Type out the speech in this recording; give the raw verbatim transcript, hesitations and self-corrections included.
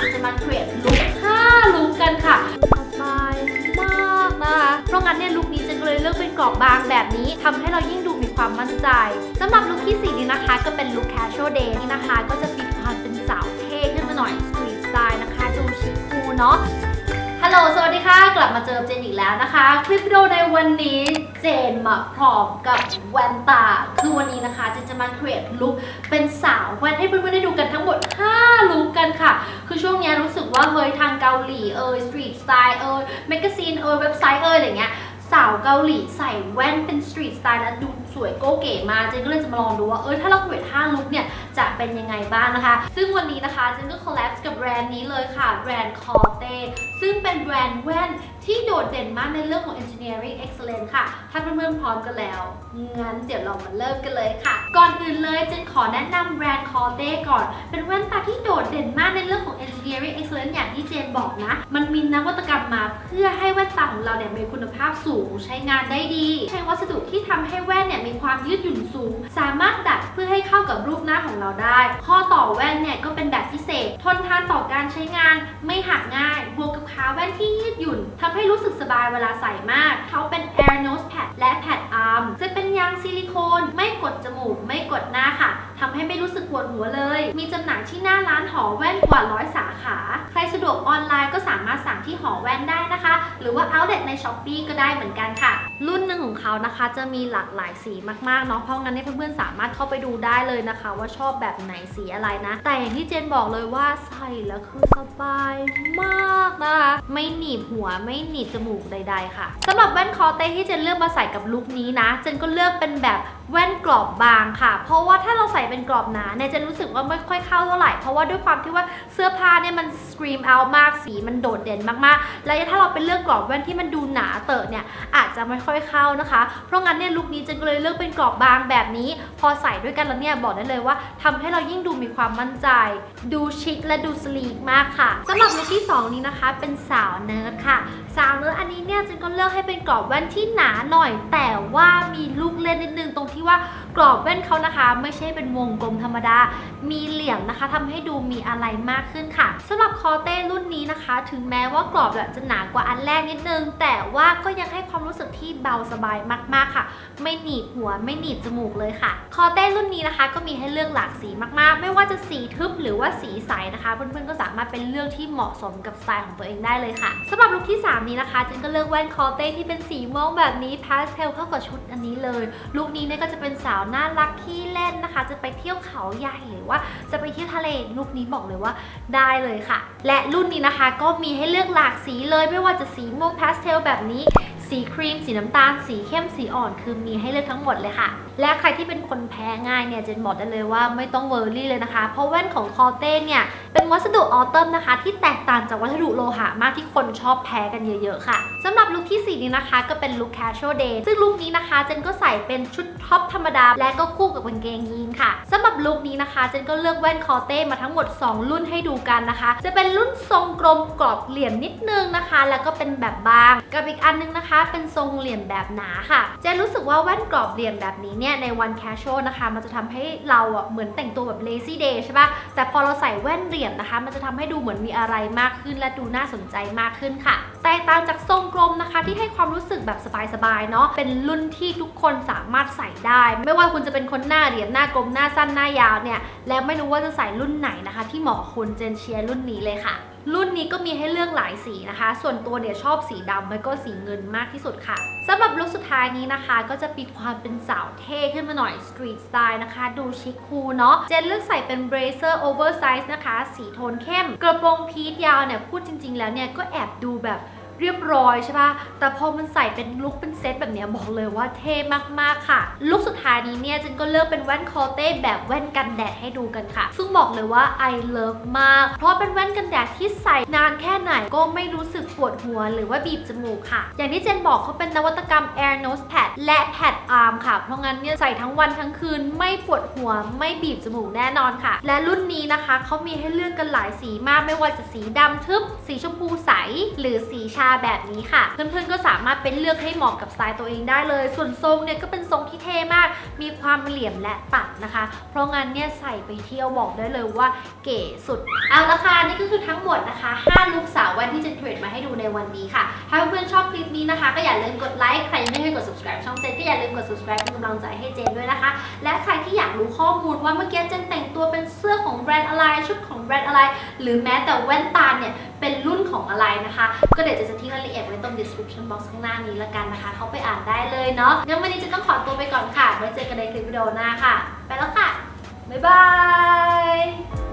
จะมาเทรดลุคห้าลุคกันค่ะสบายมากนะคะเพราะงั้นเนี่ยลุคนี้เจนก็เลยเลือกเป็นกรอบบางแบบนี้ทำให้เรายิ่งดูมีความมั่นใจสำหรับลุคที่สี่นี้นะคะก็เป็นลุค casual day นี่นะคะก็จะมีความเป็นสาวเท่ขึ้นมาหน่อย street style นะคะดูชิคคูลเนาะฮัลโหลสวัสดีค่ะกลับมาเจอเจนอีกแล้วนะคะคลิปวิดีโอในวันนี้เจนมาพร้อมกับแว่นตาคือวันนี้นะคะเจนจะมาเทรดลุคเป็นสาวแว่นให้เพื่อนๆได้ดูกันทั้งหมดห้าลุคกันค่ะคือช่วงนี้รู้สึกว่าเฮ้ยทางเกาหลีเออสตรีทสไตล์เออแมกกาซีนเออเว็บไซต์เอออะไรเงี้ยสาวเกาหลีใส่แว่นเป็นสตรีทสไตล์แล้วดูสวยโก้เก๋มาเจนก็เลยจะมาลองดูว่าเออถ้าเราเทรดห้าลุคเนี่ยจะเป็นยังไงบ้างนะคะซึ่งวันนี้นะคะเจนก็คอลแลบกับแบรนด์นี้เลยค่ะแบรนด์คอเต้ซึ่งเป็นแบรนด์แว่นที่โดดเด่นมากในเรื่องของ engineering excellence ค่ะถ้าเพื่อนๆพร้อมกันแล้วงั้นเดี๋ยวเรามาเริ่มกันเลยค่ะก่อนอื่นเลยเจนขอแนะนำแบรนด์คอเต้ก่อนเป็นแว่นตาที่โดดเด่นมากในเรื่องของ engineering excellence อย่างที่เจนบอกนะมันมีนวัตกรรมมาเพื่อให้แว่นตาของเราเนี่ยมีคุณภาพสูงใช้งานได้ดีใช้วัสดุที่ทำให้แว่นเนี่ยมีความยืดหยุ่นสูงสามารถดัดเพื่อให้เข้ากับรูปหน้าของเราได้ข้อต่อแว่นเนี่ยก็เป็นแบบพิเศษทนทานต่อการใช้งานไม่หักง่ายบวกกับขาแว่นที่ยืดหยุ่นทำให้รู้สึกสบายเวลาใส่มากเขาเป็น Air Nose Pad และ Pad Arm จะเป็นยางซิลิโคนไม่กดจมูกไม่กดหน้าค่ะทำให้ไม่รู้สึกปวดหัวเลยมีจำหน่ายที่หน้าร้านหอแว่นกว่าร้อยสาขาใครสะดวกออนไลน์ก็สามารถสั่งที่หอแว่นได้นะคะหรือว่า Outlet ใน Shopee ก็ได้เหมือนกันค่ะรุ่นหนึ่งของเขานะคะจะมีหลากหลายสีมากๆเนาะเพราะงั้นเพื่อนๆสามารถเข้าไปดูได้เลยนะคะว่าชอบแบบไหนสีอะไรนะแต่อย่างที่เจนบอกเลยว่าใส่แล้วคือสบายมากนะคะไม่หนีบหัวไม่หนีบจมูกใดๆค่ะสำหรับแว่นคอเต้ที่เจนเลือกมาใส่กับลุคนี้นะเจนก็เลือกเป็นแบบแว่นกรอบบางค่ะเพราะว่าถ้าเราใส่เป็นกรอบหนาเนี่ยจะรู้สึกว่าไม่ค่อยเข้าเท่าไหร่เพราะว่าด้วยความที่ว่าเสื้อผ้าเนี่ยมันสกรีมเอามากสีมันโดดเด่นมากๆแล้วถ้าเราเป็นเลือกกรอบแว่นที่มันดูหนาเตอะเนี่ยอาจจะไม่ค่อยเข้านะคะเพราะงั้นเนี่ยลุคนี้เจนก็เลยเลือกเป็นกรอบบางแบบนี้พอใส่ด้วยกันแล้วเนี่ยบอกได้เลยว่าทำให้เรายิ่งดูมีความมั่นใจดูชิคและดูสลีกมากค่ะสำหรับลุคที่สองนี้นะคะเป็นสาวเนิร์ดค่ะสาวเนิร์ดอันนี้เนี่ยเจนก็เลือกให้เป็นกรอบแว่นที่หนาหน่อยแต่ว่ามีลูกเล่นนิดนึงตรงที่ว่ากรอบแว่นเขานะคะไม่ใช่เป็นวงกลมธรรมดามีเหลี่ยมนะคะทำให้ดูมีอะไรมากขึ้นค่ะสำหรับคอเต้รุ่นนี้นะคะถึงแม้ว่ากรอบจะหนากว่าอันแรกนิดนึงแต่ว่าก็ยังให้ความรู้สึกที่เบาสบายมากๆค่ะไม่หนีบหัวไม่หนีบจมูกเลยค่ะคอเต้รุ่นนี้นะคะก็มีให้เลือกหลากสีมากๆไม่ว่าจะสีทึบหรือว่าสีใสนะคะเพื่อนๆก็สามารถเป็นเลือกที่เหมาะสมกับสไตล์ของตัวเองได้เลยค่ะสำหรับลุคที่สามนี้นะคะเจนก็เลือกแว่นคอเต้ที่เป็นสีม่วงแบบนี้พาสเทลเข้ากับชุดอันนี้เลยลุคนี้เนี่ยก็จะเป็นสาวน่ารักขี้เล่นนะคะจะไปเที่ยวเขาใหญ่หรือว่าจะไปเที่ยวทะเลลุคนี้บอกเลยว่าได้เลยค่ะและรุ่นนี้นะคะก็มีให้เลือกหลากสีเลยไม่ว่าจะสีม่วงพาสเทลแบบนี้สีครีมสีน้ำตาลสีเข้มสีอ่อนคือมีให้เลือกทั้งหมดเลยค่ะและใครที่เป็นคนแพ้ง่ายเนี่ยเจนบอกได้เลยว่าไม่ต้องเวอร์รี่เลยนะคะเพราะแว่นของคอเต้เนี่ยเป็นวัสดุออโตมนะคะที่แตกต่างจากวัสดุโลหะมากที่คนชอบแพ้กันเยอะๆค่ะสำหรับลุคที่สี่นี้นะคะก็เป็นลุค casual day ซึ่งลุคนี้นะคะเจนก็ใส่เป็นชุดท็อปธรรมดาและก็คู่กับกางเกงยีนค่ะสำหรับลุคนี้นะคะเจนก็เลือกแว่นคอเต้มาทั้งหมดสองรุ่นให้ดูกันนะคะจะเป็นรุ่นทรงกลมกรอบเหลี่ยมนิดนึงนะคะแล้วก็เป็นแบบบางกับอีกอันนึงนะคะเป็นทรงเหลี่ยมแบบหนาค่ะเจนรู้สึกว่าแว่นกรอบเหลี่ยมแบบนี้เนี่ยในวัน casual นะคะมันจะทำให้เราอ่ะเหมือนแต่งตัวแบบ lazy day ใช่ปะแต่พอเราใส่แว่นเหลี่ยมนะคะมันจะทำให้ดูเหมือนมีอะไรมากขึ้นและดูน่าสนใจมากขึ้นค่ะแตกต่างจากทรงกลมนะคะที่ให้ความรู้สึกแบบสบายๆเนาะเป็นรุ่นที่ทุกคนสามารถใส่ได้ไม่ว่าคุณจะเป็นคนหน้าเหลี่ยมหน้ากลมหน้าสั้นหน้ายาวเนี่ยแล้วไม่รู้ว่าจะใส่รุ่นไหนนะคะที่เหมาะคุณเจนเชียร์รุ่นนี้เลยค่ะรุ่นนี้ก็มีให้เลือกหลายสีนะคะส่วนตัวเนี่ยชอบสีดำแล้วก็สีเงินมากที่สุดค่ะสำหรับลุคสุดท้ายนี้นะคะก็จะมีความเป็นสาวเท่ขึ้นมาหน่อยสตรีทสไตล์นะคะดูชิคคูลเนาะเจนเลือกใส่เป็นเบรเซอร์โอเวอร์ไซส์นะคะสีโทนเข้มกระโปรงพีทยาวเนี่ยพูดจริงๆแล้วเนี่ยก็แอบดูแบบเรียบร้อยใช่ปะแต่พอมันใส่เป็นลุคเป็นเซตแบบนี้บอกเลยว่าเท่มากๆค่ะลุคสุดท้ายนี้เนี่ยจินก็เลือกเป็นแว่นคอเต้แบบแว่นกันแดดให้ดูกันค่ะซึ่งบอกเลยว่า I love มากเพราะเป็นแว่นกันแดดที่ใส่นานแค่ไหนก็ไม่รู้สึกปวดหัวหรือว่าบีบจมูกค่ะอย่างที่เจนบอกเขาเป็นนวัตกรรม Air Nose Pad และ Pad Arm ค่ะเพราะงั้นเนี่ยใส่ทั้งวันทั้งคืนไม่ปวดหัวไม่บีบจมูกแน่นอนค่ะและรุ่นนี้นะคะเขามีให้เลือกกันหลายสีมากไม่ว่าจะสีดำทึบสีชมพูใสหรือสีชาาแบบนี้ค่ะเพื่อนๆก็สามารถเป็นเลือกให้เหมาะกับสไตล์ตัวเองได้เลยส่วนทรงเนี่ยก็เป็นทรงที่เท่มากมีความเหลี่ยมและตัดนะคะเพราะงั้นเนี่ยใส่ไปเที่ยวบอกได้เลยว่าเก๋สุดเอาละค่ะนี่ก็คือทั้งหมดนะคะห้าลุคสาวแว่นที่เจนเทรดมาให้ดูในวันนี้ค่ะถ้าเพื่อนๆชอบคลิปนี้นะคะก็อย่าลืมกดไลค์ใครยังไม่เคยกด subscribe ช่องเจนก็อย่าลืมกด subscribe เป็นกำลังใจให้เจนด้วยนะคะและใครที่อยากรู้ข้อมูลว่าเมื่อกี้เจนแต่งตัวเป็นเสื้อของแบรนด์อะไรชุดของแบรนด์อะไรหรือแม้แต่แว่นตาเนี่ยเป็นรุ่นของอะไรนะคะก็เดี๋ยวจะทิ้งรายละเอียดไว้ตรง description box ข้างหน้านี้ละกันนะคะเขาไปอ่านได้เลยเนาะงั้นวันนี้จะต้องขอตัวไปก่อนค่ะไว้เจอกันในคลิปวิดีโอหน้าค่ะไปแล้วค่ะบ๊ายบาย